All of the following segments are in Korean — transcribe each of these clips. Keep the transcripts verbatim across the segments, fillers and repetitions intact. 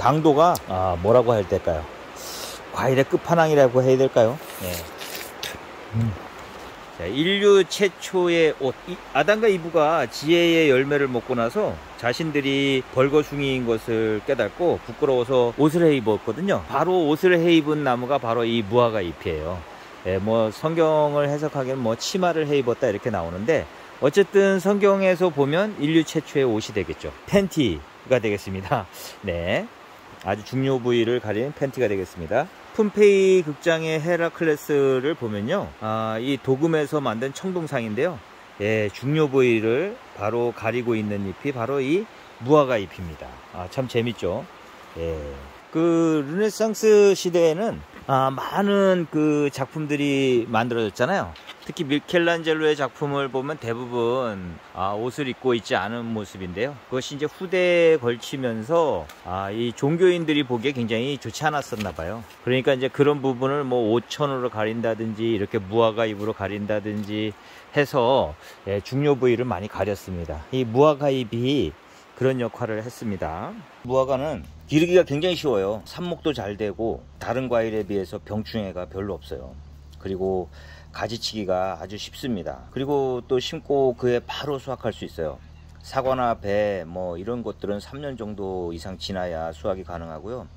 당도가 아, 뭐라고 해야 될까요? 과일의 끝판왕이라고 해야 될까요? 네. 음. 자, 인류 최초의 옷. 이, 아담과 이브가 지혜의 열매를 먹고 나서 자신들이 벌거숭이인 것을 깨닫고 부끄러워서 옷을 해 입었거든요. 바로 옷을 해 입은 나무가 바로 이 무화과 잎이에요. 예, 뭐 성경을 해석하기엔 뭐 치마를 해 입었다 이렇게 나오는데, 어쨌든 성경에서 보면 인류 최초의 옷이 되겠죠. 팬티가 되겠습니다. 네, 아주 중요 부위를 가린 팬티가 되겠습니다. 폼페이 극장의 헤라클레스를 보면요, 아, 이 도금에서 만든 청동상인데요, 예, 중요 부위를 바로 가리고 있는 잎이 바로 이 무화과 잎입니다. 아, 참 재밌죠. 예. 그 르네상스 시대에는 아, 많은 그 작품들이 만들어졌잖아요. 특히 미켈란젤로의 작품을 보면 대부분 아, 옷을 입고 있지 않은 모습인데요, 그것이 이제 후대에 걸치면서 아, 이 종교인들이 보기에 굉장히 좋지 않았었나 봐요. 그러니까 이제 그런 부분을 뭐 오천으로 가린다든지 이렇게 무화과 잎으로 가린다든지 해서 예, 중요 부위를 많이 가렸습니다. 이 무화과 잎이 그런 역할을 했습니다. 무화과는 기르기가 굉장히 쉬워요. 삽목도 잘 되고 다른 과일에 비해서 병충해가 별로 없어요. 그리고 가지치기가 아주 쉽습니다. 그리고 또 심고 그해 바로 수확할 수 있어요. 사과나 배 뭐 이런 것들은 삼 년 정도 이상 지나야 수확이 가능하고요.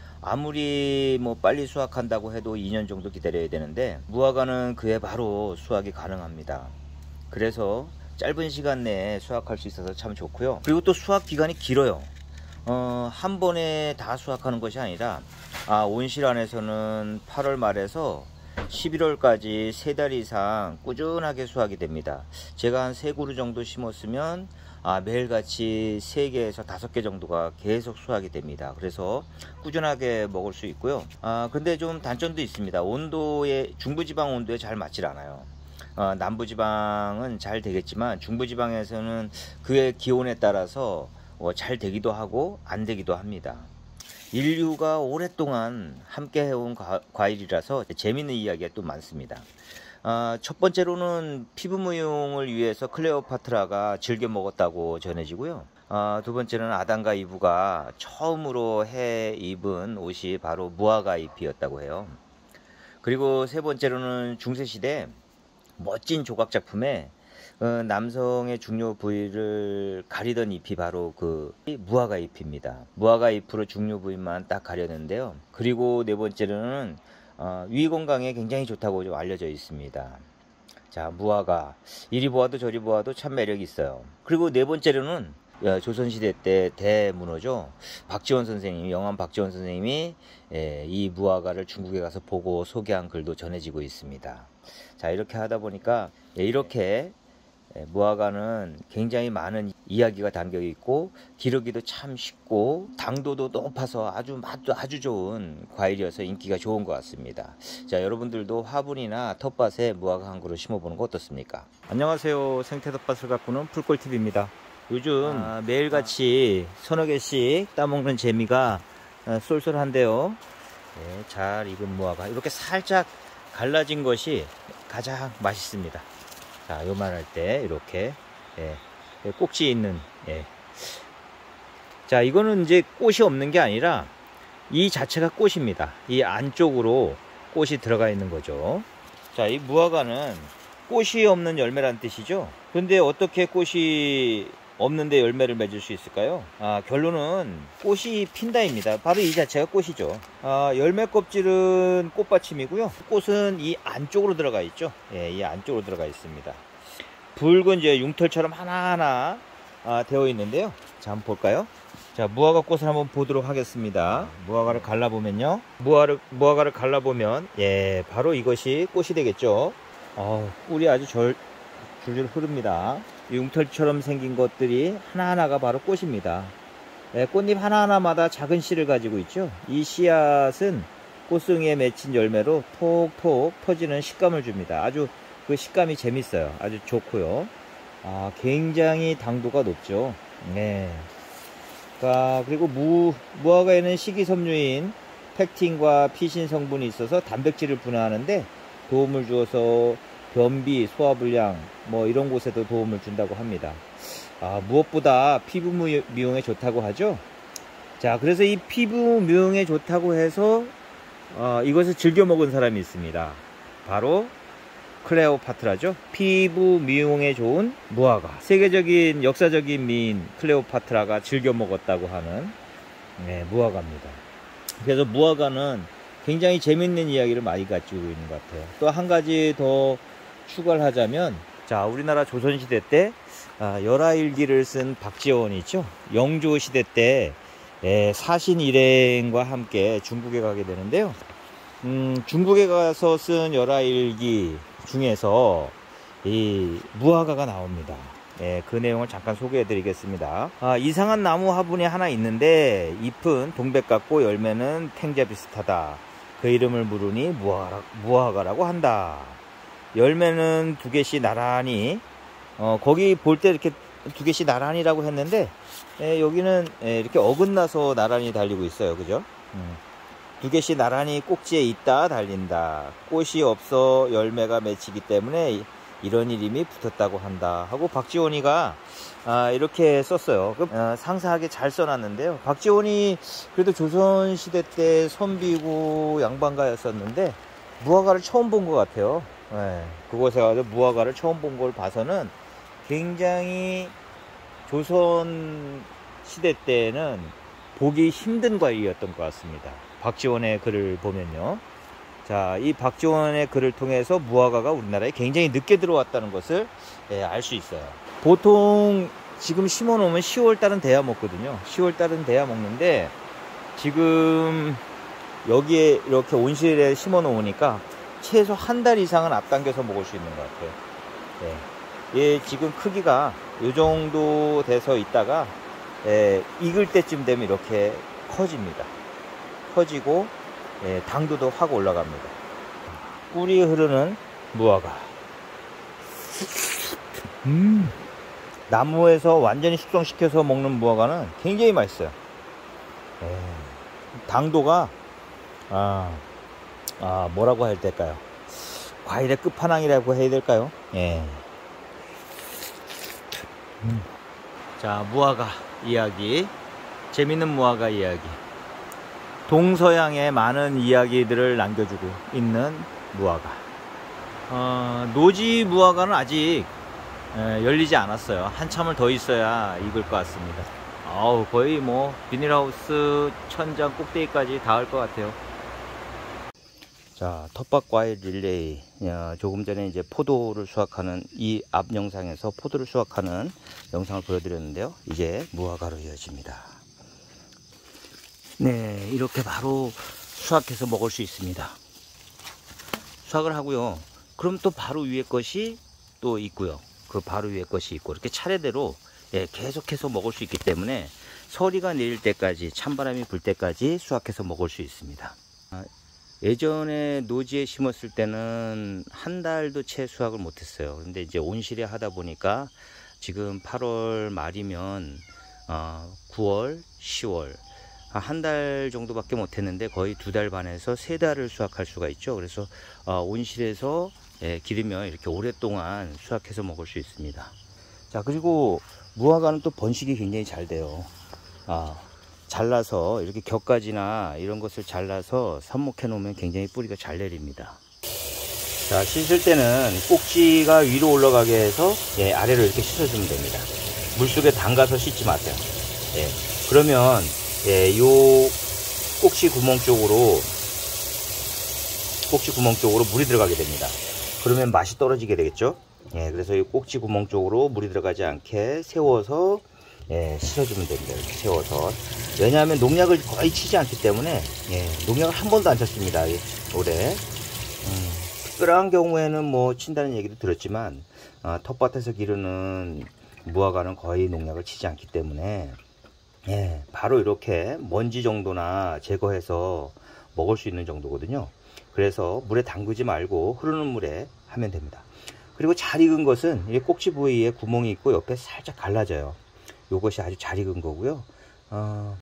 아무리 뭐 빨리 수확한다고 해도 이 년 정도 기다려야 되는데, 무화과는 그해 바로 수확이 가능합니다. 그래서 짧은 시간 내에 수확할 수 있어서 참 좋고요. 그리고 또 수확 기간이 길어요. 어, 한 번에 다 수확하는 것이 아니라 아, 온실 안에서는 팔월 말에서 십일월까지 세 달 이상 꾸준하게 수확이 됩니다. 제가 한 세 그루 정도 심었으면 아, 매일같이 세 개에서 다섯 개 정도가 계속 수확이 됩니다. 그래서 꾸준하게 먹을 수 있고요. 아, 근데 좀 단점도 있습니다. 온도에, 중부지방 온도에 잘 맞질 않아요. 어, 남부지방은 잘 되겠지만 중부지방에서는 그의 기온에 따라서 어, 잘 되기도 하고 안 되기도 합니다. 인류가 오랫동안 함께 해온 과, 과일이라서 재밌는 이야기가 또 많습니다. 어, 첫 번째로는 피부 미용을 위해서 클레오파트라가 즐겨 먹었다고 전해지고요. 어, 두 번째는 아담과 이브가 처음으로 해 입은 옷이 바로 무화과 잎이었다고 해요. 그리고 세 번째로는 중세시대 멋진 조각 작품에 어, 남성의 중요 부위를 가리던 잎이 바로 그 무화과 잎입니다. 무화과 잎으로 중요 부위만 딱 가렸는데요. 그리고 네 번째로는 어, 위 건강에 굉장히 좋다고 좀 알려져 있습니다. 자, 무화과 이리 보아도 저리 보아도 참 매력이 있어요. 그리고 네 번째로는 조선시대 때 대문호죠. 박지원 선생님, 영암 박지원 선생님이 예, 이 무화과를 중국에 가서 보고 소개한 글도 전해지고 있습니다. 자, 이렇게 하다 보니까 예, 이렇게 무화과는 굉장히 많은 이야기가 담겨 있고 기르기도 참 쉽고 당도도 높아서 아주 맛도 아주 좋은 과일이어서 인기가 좋은 것 같습니다. 자, 여러분들도 화분이나 텃밭에 무화과 한 그루 심어보는 거 어떻습니까? 안녕하세요. 생태텃밭을 가꾸는 풀꿀팁입니다. 요즘 아, 매일같이 서너 개씩 따먹는 재미가 쏠쏠한데요. 네, 잘 익은 무화과 이렇게 살짝 갈라진 것이 가장 맛있습니다. 자, 요만할 때 이렇게 예, 꼭지 있는 예. 자, 이거는 이제 꽃이 없는 게 아니라 이 자체가 꽃입니다. 이 안쪽으로 꽃이 들어가 있는 거죠. 자, 이 무화과는 꽃이 없는 열매란 뜻이죠. 근데 어떻게 꽃이 없는데 열매를 맺을 수 있을까요? 아, 결론은 꽃이 핀다입니다. 바로 이 자체가 꽃이죠. 아, 열매 껍질은 꽃받침이고요. 꽃은 이 안쪽으로 들어가 있죠. 예, 이 안쪽으로 들어가 있습니다. 붉은 이제 융털처럼 하나하나 아, 되어 있는데요. 자, 한번 볼까요? 자, 무화과 꽃을 한번 보도록 하겠습니다. 무화과를 갈라보면요. 무화과를, 무화과를 갈라보면 예, 바로 이것이 꽃이 되겠죠. 어, 꿀이 아주 절, 줄줄 흐릅니다. 융털처럼 생긴 것들이 하나하나가 바로 꽃입니다. 네, 꽃잎 하나하나마다 작은 씨를 가지고 있죠. 이 씨앗은 꽃송이에 맺힌 열매로 톡톡 터지는 식감을 줍니다. 아주 그 식감이 재밌어요. 아주 좋고요. 아, 굉장히 당도가 높죠. 네. 아, 그리고 무, 무화과에는 식이섬유인 펙틴과 피신 성분이 있어서 단백질을 분해하는데 도움을 주어서 변비, 소화불량 뭐 이런 곳에도 도움을 준다고 합니다. 아, 무엇보다 피부 미용에 좋다고 하죠. 자, 그래서 이 피부 미용에 좋다고 해서 어, 이것을 즐겨 먹은 사람이 있습니다. 바로 클레오파트라죠. 피부 미용에 좋은 무화과. 세계적인 역사적인 미인 클레오파트라가 즐겨 먹었다고 하는 네, 무화과입니다. 그래서 무화과는 굉장히 재밌는 이야기를 많이 가지고 있는 것 같아요. 또 한 가지 더 추가를 하자면, 자, 우리나라 조선시대 때 아, 열하일기를 쓴 박지원이 있죠. 영조시대 때 예, 사신 일행과 함께 중국에 가게 되는데요. 음, 중국에 가서 쓴 열하일기 중에서 이 무화과가 나옵니다. 예, 그 내용을 잠깐 소개해 드리겠습니다. 아, 이상한 나무 화분이 하나 있는데 잎은 동백 같고 열매는 탱자 비슷하다. 그 이름을 물으니 무화과, 무화과라고 한다. 열매는 두 개씩 나란히, 어, 거기 볼 때 이렇게 두 개씩 나란히라고 했는데 예, 여기는 예, 이렇게 어긋나서 나란히 달리고 있어요. 그죠? 음. 두 개씩 나란히 꼭지에 있다 달린다. 꽃이 없어 열매가 맺히기 때문에 이런 이름이 붙었다고 한다 하고 박지원이가 아, 이렇게 썼어요. 어, 상세하게 잘 써놨는데요. 박지원이 그래도 조선시대 때 선비고 양반가였었는데 무화과를 처음 본 것 같아요. 네, 그곳에 가서 무화과를 처음 본 걸 봐서는 굉장히 조선 시대 때는 보기 힘든 과일이었던 것 같습니다. 박지원의 글을 보면요. 자, 이 박지원의 글을 통해서 무화과가 우리나라에 굉장히 늦게 들어왔다는 것을 예, 알 수 있어요. 보통 지금 심어 놓으면 시월 달은 돼야 먹거든요. 시월 달은 돼야 먹는데 지금 여기에 이렇게 온실에 심어 놓으니까 최소 한 달 이상은 앞당겨서 먹을 수 있는 것 같아요. 예. 얘 지금 크기가 이 정도 돼서 있다가 예, 익을 때쯤 되면 이렇게 커집니다. 커지고 예, 당도도 확 올라갑니다. 꿀이 흐르는 무화과. 음. 나무에서 완전히 숙성시켜서 먹는 무화과는 굉장히 맛있어요. 예, 당도가 아, 아 뭐라고 해야 될까요? 과일의 끝판왕이라고 해야 될까요? 예. 음. 자, 무화과 이야기, 재밌는 무화과 이야기. 동서양의 많은 이야기들을 남겨주고 있는 무화과. 어, 노지 무화과는 아직 에, 열리지 않았어요. 한참을 더 있어야 익을 것 같습니다. 아우, 거의 뭐 비닐하우스 천장 꼭대기까지 닿을 것 같아요. 자, 텃밭과일 릴레이. 야, 조금 전에 이제 포도를 수확하는 이 앞 영상에서 포도를 수확하는 영상을 보여드렸는데요. 이제 무화과로 이어집니다. 네, 이렇게 바로 수확해서 먹을 수 있습니다. 수확을 하고요. 그럼 또 바로 위에 것이 또 있고요. 그 바로 위에 것이 있고, 이렇게 차례대로 예, 계속해서 먹을 수 있기 때문에 서리가 내릴 때까지, 찬바람이 불 때까지 수확해서 먹을 수 있습니다. 아, 예전에 노지에 심었을 때는 한 달도 채 수확을 못했어요. 근데 이제 온실에 하다 보니까 지금 팔월 말이면 어, 구월, 시월 한 달 정도밖에 못했는데 거의 두 달 반에서 세 달을 수확할 수가 있죠. 그래서 어, 온실에서 예, 기르면 이렇게 오랫동안 수확해서 먹을 수 있습니다. 자, 그리고 무화과는 또 번식이 굉장히 잘 돼요. 아, 잘라서 이렇게 격가지나 이런 것을 잘라서 삽목해 놓으면 굉장히 뿌리가 잘 내립니다. 자, 씻을 때는 꼭지가 위로 올라가게 해서 예, 아래로 이렇게 씻어주면 됩니다. 물속에 담가서 씻지 마세요. 예, 그러면 예, 요 꼭지 구멍 쪽으로 꼭지 구멍 쪽으로 물이 들어가게 됩니다. 그러면 맛이 떨어지게 되겠죠. 예, 그래서 이 꼭지 구멍 쪽으로 물이 들어가지 않게 세워서 예, 씻어주면 됩니다. 이렇게 세워서. 왜냐하면 농약을 거의 치지 않기 때문에 예, 농약을 한 번도 안 쳤습니다. 올해. 음, 특별한 경우에는 뭐 친다는 얘기도 들었지만 어, 텃밭에서 기르는 무화과는 거의 농약을 치지 않기 때문에 예, 바로 이렇게 먼지 정도나 제거해서 먹을 수 있는 정도거든요. 그래서 물에 담그지 말고 흐르는 물에 하면 됩니다. 그리고 잘 익은 것은 이 꼭지 부위에 구멍이 있고 옆에 살짝 갈라져요. 이것이 아주 잘 익은 거고요. 어,